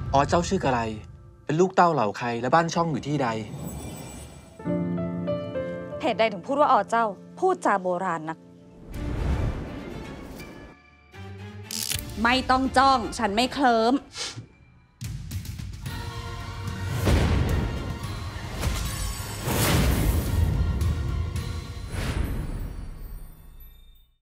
อ๋อเจ้าชื่อกะไรเป็นลูกเต้าเหล่าใครและบ้านช่องอยู่ที่ใดเหตุใดถึงพูดว่าอ๋อเจ้าพูดจาโบราณนักไม่ต้องจ้องฉันไม่เคลิ้ม